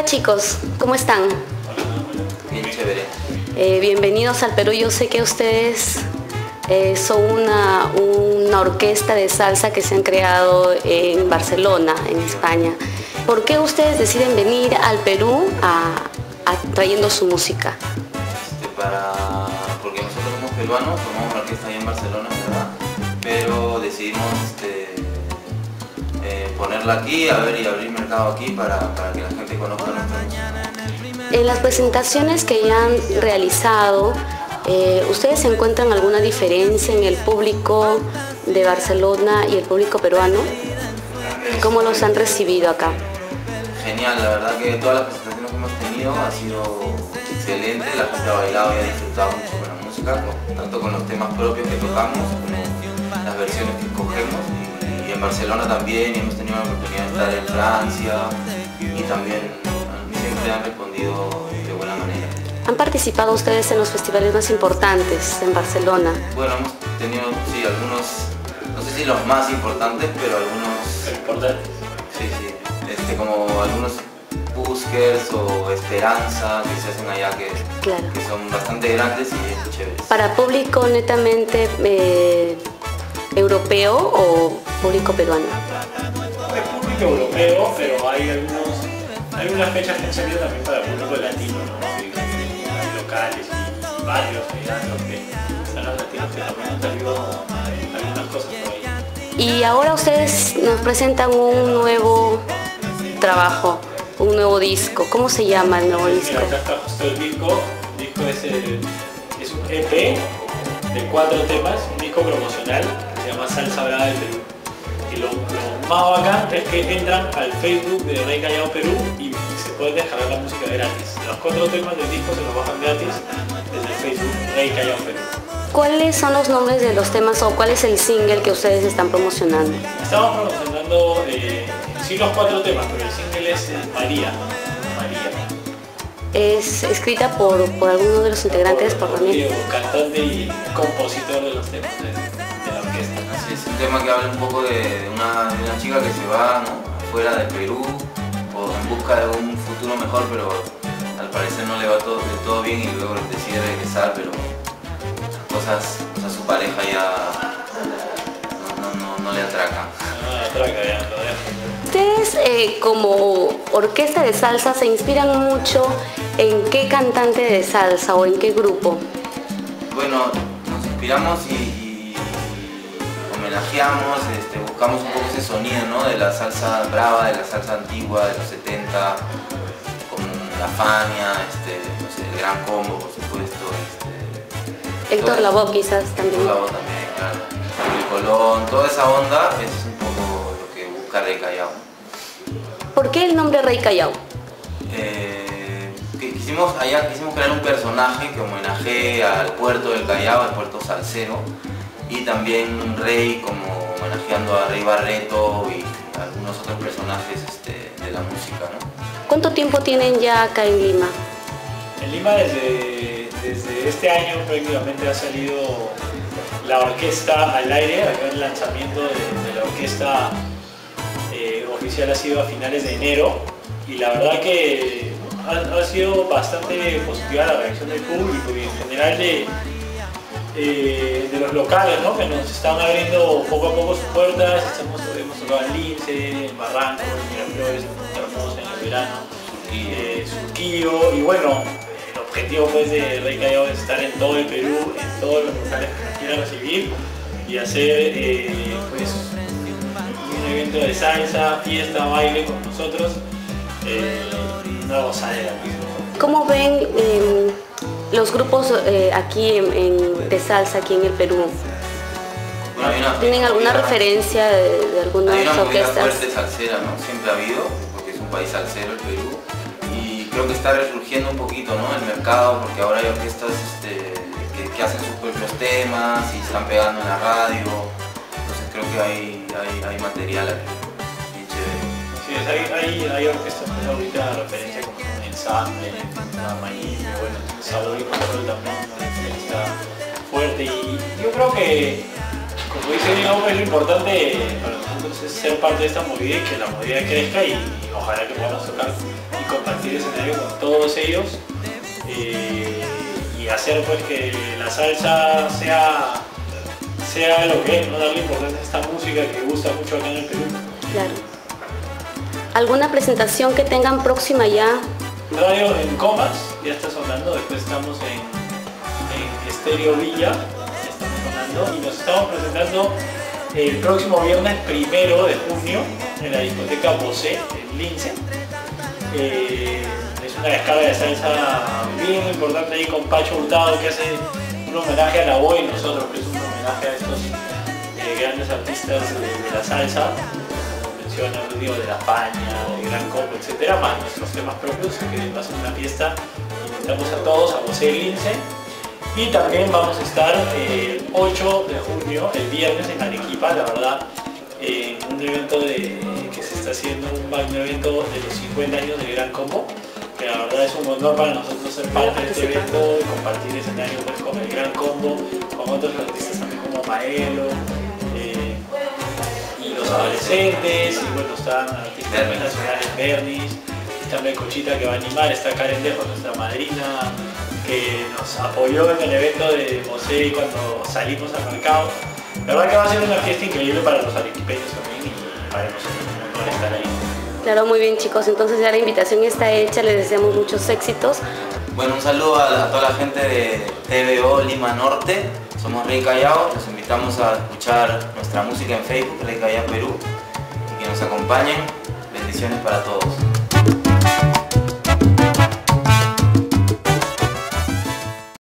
chicos, ¿cómo están? Bien chévere. Bienvenidos al Perú. Yo sé que ustedes son una orquesta de salsa que se han creado en Barcelona, en España. ¿Por qué ustedes deciden venir al Perú trayendo su música? Porque nosotros somos peruanos, formamos una orquesta allá en Barcelona, ¿verdad? Pero decidimos ponerla aquí, y abrir mercado aquí para que la gente conozca nuestra música. En las presentaciones que ya han realizado, ¿ustedes encuentran alguna diferencia en el público de Barcelona y el público peruano? ¿Cómo los han recibido acá? Genial, la verdad que todas las presentaciones que hemos tenido ha sido excelente, la gente ha bailado y ha disfrutado mucho con la música, tanto con los temas propios que tocamos como las versiones que escogemos. Y en Barcelona también hemos tenido la oportunidad de estar en Francia y también siempre han respondido de buena manera. ¿Han participado ustedes en los festivales más importantes en Barcelona? Bueno, hemos tenido, sí, algunos, no sé si los más importantes, pero algunos... ¿Importantes? Sí, sí, como algunos Buskers o Esperanza que se hacen allá que son bastante grandes y bien chéveres. ¿Para público netamente europeo o público peruano? Es público europeo, pero hay algunas fechas que han salido también para el público latino, ¿no? Hay locales y barrios allá en los que están los latinos que también han salido algunas cosas por ahí. Y ahora ustedes nos presentan un nuevo trabajo, un nuevo disco. ¿Cómo se llama el nuevo disco? Mira, acá está justo el disco. El disco es un EP de 4 temas, un disco promocional que se llama Salsa Brava del Perú. Y lo más bacán es que entran al Facebook de Rey Callao Perú y se pueden descargar la música gratis. Los 4 temas del disco se los bajan gratis desde el Facebook Rey Callao Perú. ¿Cuáles son los nombres de los temas o cuál es el single que ustedes están promocionando? Estamos promocionando sí los 4 temas, pero el single es María. ¿Es escrita por alguno de los integrantes? Por Diego, cantante y compositor de los temas de la orquesta. Así es, un tema que habla un poco de una chica que se va, ¿no?, fuera del Perú o en busca de un futuro mejor, pero al parecer no le va del todo bien y luego decide regresar, pero su pareja ya no le atraca. No le atraca, ya lo deja. Ustedes como orquesta de salsa se inspiran mucho en qué cantante de salsa o en qué grupo. Bueno, nos inspiramos y homenajeamos, buscamos un poco ese sonido, ¿no?, de la salsa brava, de la salsa antigua de los 70, como la Fania, no sé, el Gran Combo, por supuesto. Héctor Lavoe quizás también. Héctor Lavoe también, claro. El Colón, toda esa onda es un poco lo que busca Rey Callao. ¿Por qué el nombre Rey Callao? Quisimos crear un personaje que homenajee al puerto del Callao, al puerto salsero, y también un rey como homenajeando a Rey Barreto y a algunos otros personajes de la música, ¿no? ¿Cuánto tiempo tienen ya acá en Lima? En Lima desde este año prácticamente ha salido la orquesta al aire. Acá el lanzamiento de la orquesta oficial ha sido a finales de enero y la verdad que ha sido bastante positiva la reacción del público y en general de los locales, ¿no?, que nos están abriendo poco a poco sus puertas. Hemos tocado en Lince, en Barranco, en Miraflores, en Hermosa, en el verano, Surquillo, y bueno, el objetivo pues de Rey Callao es estar en todo el Perú, en todos los locales que nos quieran recibir y hacer pues un evento de salsa, fiesta, baile con nosotros, una gozadera. ¿Cómo ven los grupos aquí de salsa aquí en el Perú? Bueno, ¿Tienen alguna referencia de algunas orquestas? Hay una fuerte salsera, ¿no? Siempre ha habido, porque es un país salsero el Perú, y creo que está resurgiendo un poquito, ¿no?, el mercado, porque ahora hay orquestas que hacen sus propios temas y están pegando en la radio, entonces creo que hay material aquí, bien chévere. Sí, hay orquestas que ahorita referencia como Ensamble, Mañana, bueno, Sabor y Control también, ¿no?, está fuerte y yo creo que como dice Diego, es lo importante para nosotros es ser parte de esta movida y que la movida crezca y ojalá que podamos tocar y compartir escenario con todos ellos y hacer pues que la salsa sea lo que es, no darle importancia a esta música que gusta mucho acá en el Perú. Claro. ¿Alguna presentación que tengan próxima ya? Radio en Comas, ya está sonando, después estamos en Estéreo Villa, ya estamos sonando y nos estamos presentando el próximo viernes 1 de junio en la discoteca Bosé, en Lince. Es una descarga de salsa bien importante ahí con Pacho Hurtado que hace un homenaje a la voz y nosotros, que es un homenaje a estos grandes artistas de la salsa, como menciona Rudy, de La Paña, de Gran Combo, etcétera, más nuestros temas propios, que va a ser una fiesta. Invitamos a todos a Bosé Lince. Y también vamos a estar el 8 de junio, el viernes, en Arequipa, la verdad, en un evento que se está haciendo, un magno evento de los 50 años del Gran Combo, que la verdad es un honor para nosotros ser parte de este evento y compartir escenario pues, con el Gran Combo, con otros artistas también como Maelo, y los adolescentes, y bueno, están artistas nacionales, Bernis, está Melcochita que va a animar, está Karen Dejo, nuestra madrina, que nos apoyó en el evento de Bosé cuando salimos al mercado. La verdad que va a ser una fiesta increíble para los arequipeños también y para nosotros por estar ahí. Claro, muy bien chicos, entonces ya la invitación está hecha, les deseamos muchos éxitos. Bueno, un saludo a toda la gente de TVO Lima Norte, somos Rey Callao, los invitamos a escuchar nuestra música en Facebook, Rey Callao Perú, y que nos acompañen. Bendiciones para todos.